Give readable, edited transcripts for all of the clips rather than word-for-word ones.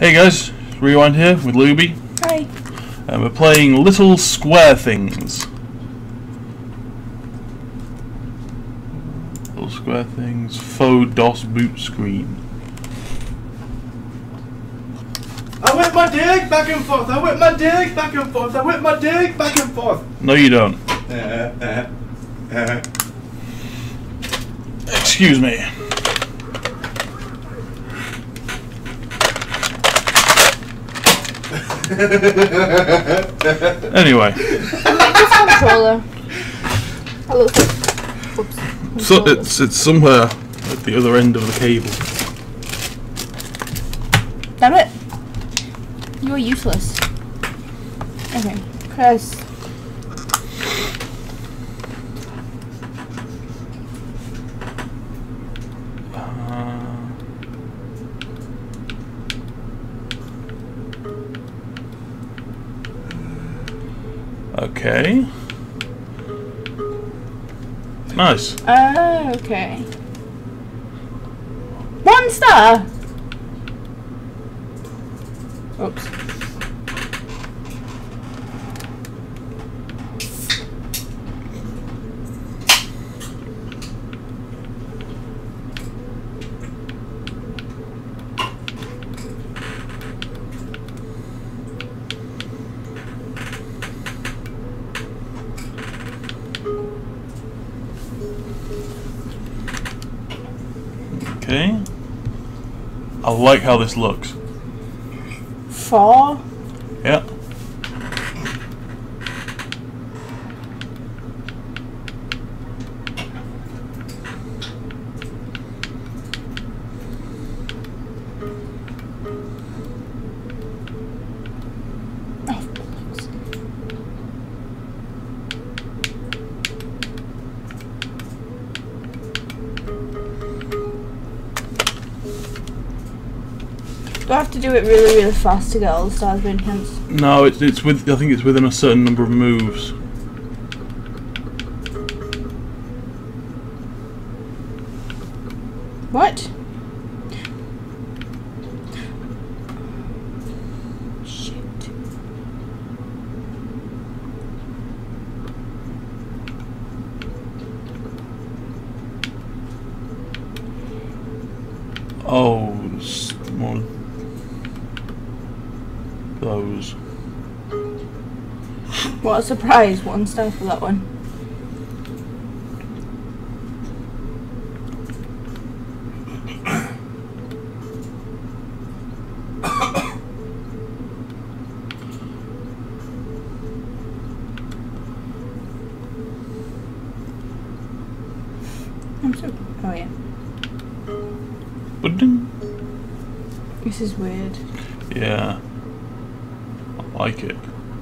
Hey guys, Rewind here with Louby. Hi. And we're playing Little Square Things. Little Square Things, Faux DOS boot screen. I whip my dick back and forth, I whip my dick back and forth, I whip my dick back and forth. No you don't. Excuse me. Anyway. This controller. That looks like... Oops. So it's somewhere at the other end of the cable. Damn it. You're useless. Okay. Press. Okay. Nice. Okay. 1 star. Oops. Okay. I like how this looks. 4. Yeah. Do I have to do it really, really fast to get all the stars being hence? No, it's with. I think it's within a certain number of moves. What? Shit. Oh, more those. What a surprise. 1 star for that one. I'm so... Oh yeah. Ba-ding. This is weird. Yeah. I like it.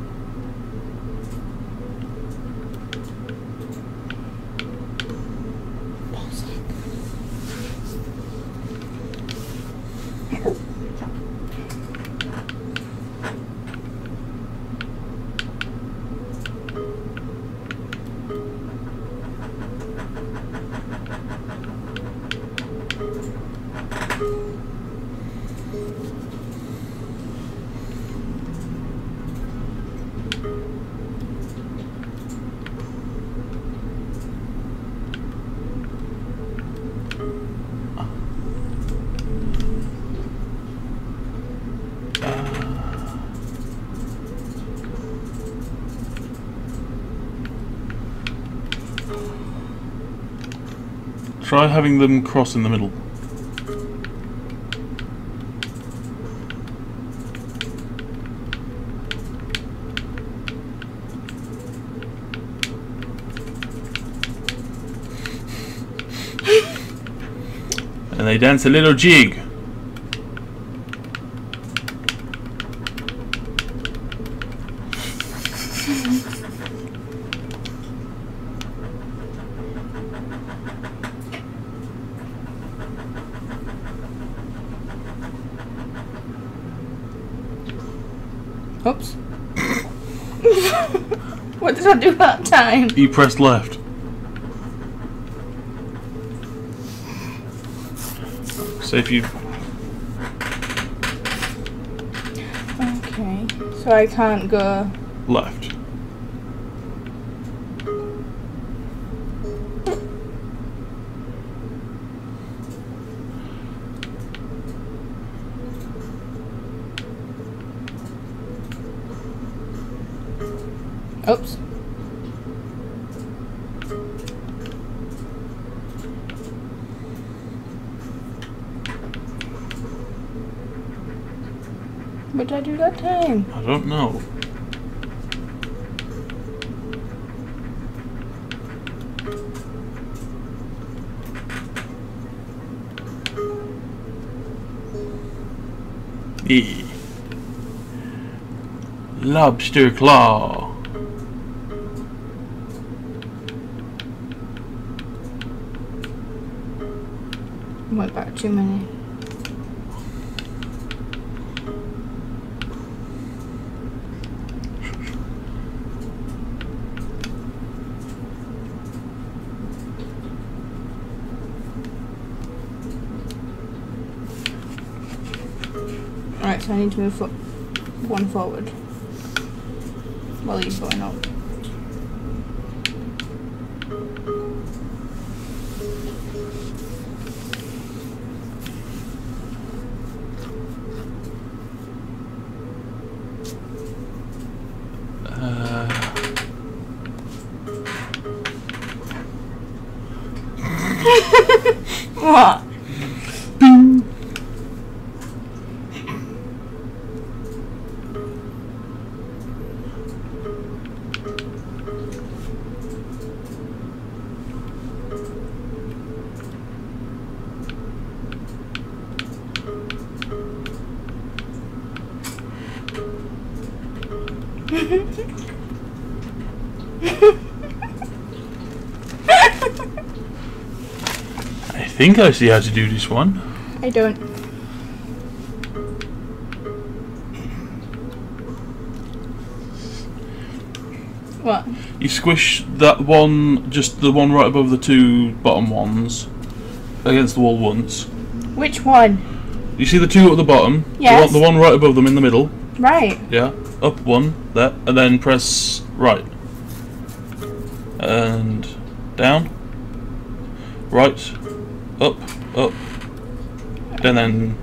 Try having them cross in the middle. And they dance a little jig. Oops. What did I do that time? You pressed left. So if you Okay, so I can't go. Left. Oops. What did I do that time? I don't know. E. Lobster claw. Went back too many. Alright, so I need to move one forward while he's going up. What? Bing. I think I see how to do this one. I don't. What? You squish that one, just the one right above the two bottom ones, against the wall once. Which one? You see the two at the bottom? Yes. The one right above them in the middle. Right. Yeah. Up one, there, and then press right. And down. Right. Up. Up. And then...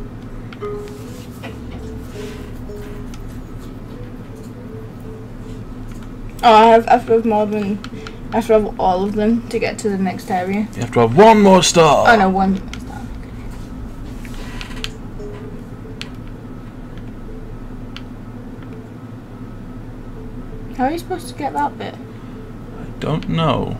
Oh, I have to have more than. I have to have all of them to get to the next area. You have to have one more star. Oh no, one. How are you supposed to get that bit? I don't know.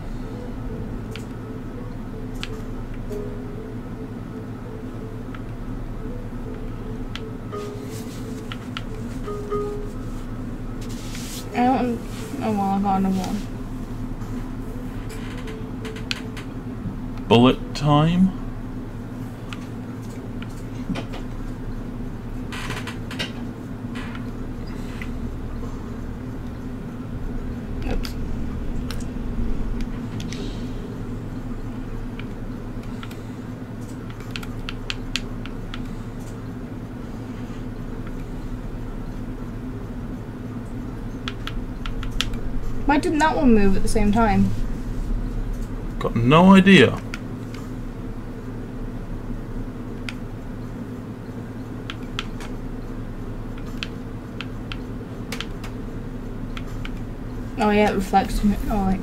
I don't. Oh well, I got another one. Bullet time. Oops. Why didn't that one move at the same time? Got no idea. Oh yeah, it reflects me. Oh like.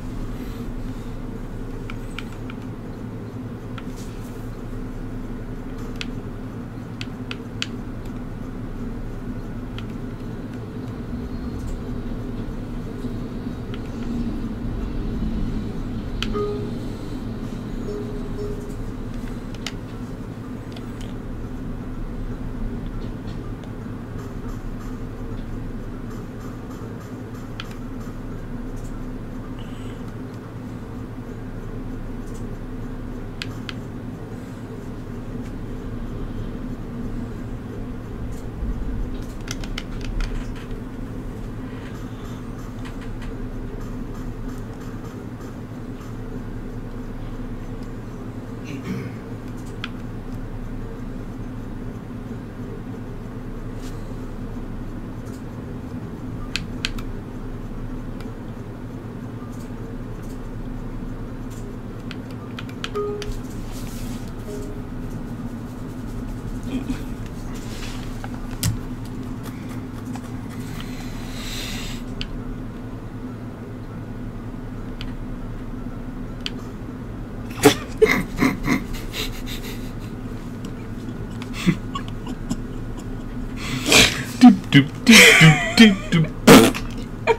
doop doop doop doop doop.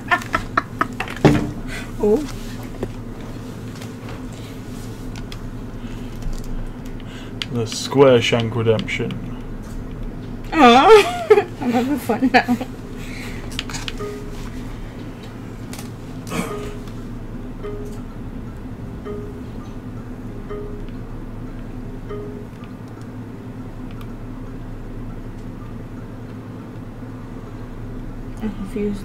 Oh. The Square Shank Redemption. Oh, I'm having fun now. I'm confused.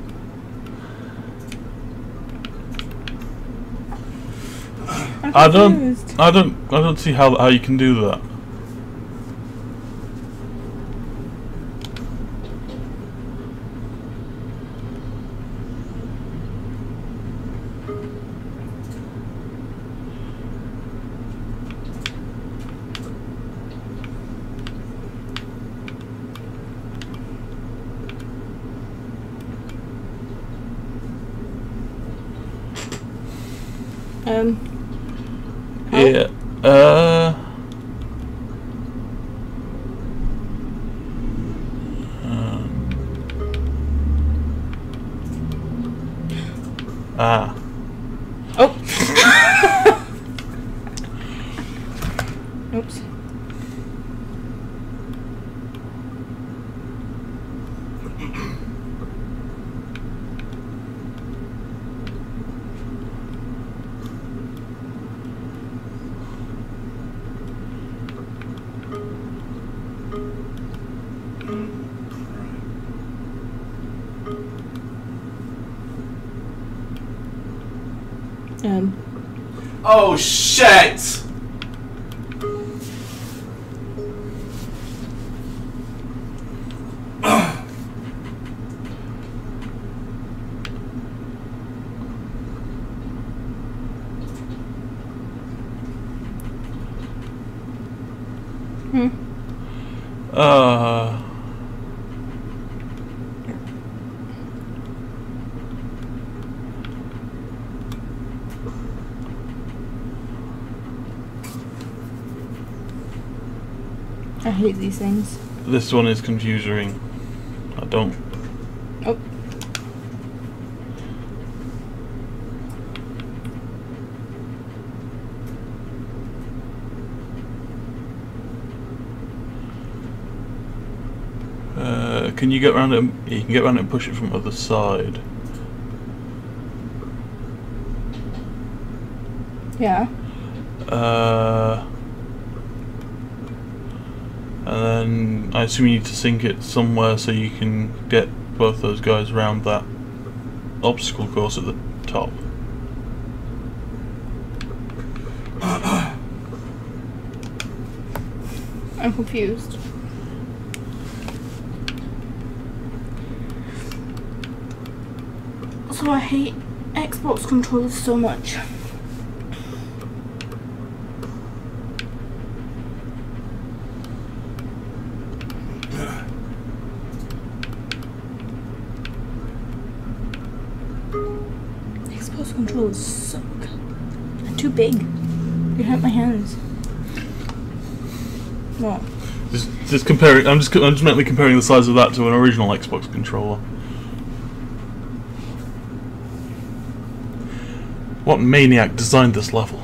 I don't see how you can do that. Yeah. Oh. Oops. Oh shit! I hate these things. This one is confusing. I don't. Oh. Can you get around it? You can get around it and push it from the other side. Yeah. And then I assume you need to sink it somewhere so you can get both those guys around that obstacle course at the top. I'm confused. So I hate Xbox controllers so much. Xbox controllers suck. They're too big. They hurt my hands. What? Just comparing. I'm just mentally comparing the size of that to an original Xbox controller. What maniac designed this level?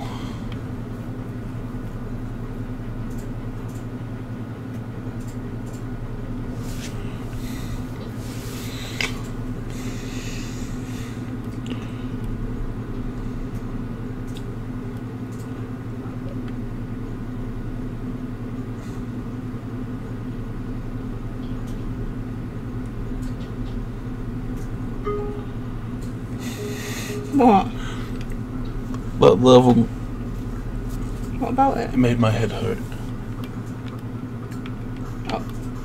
What? That level. What about it? It made my head hurt. Oh.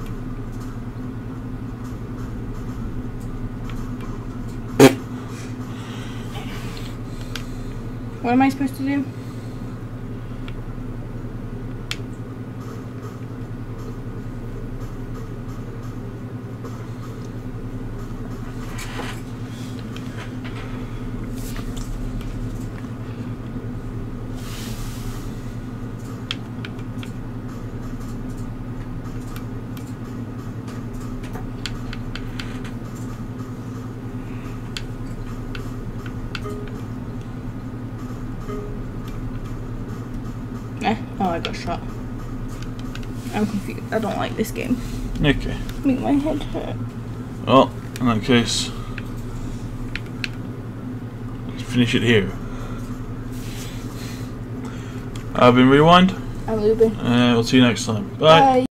What am I supposed to do? I got shot. I'm confused. I don't like this game. Okay. Make my head hurt. Well, in that case, let's finish it here. I've been Rewind. I'm Louby. We'll see you next time. Bye. Bye.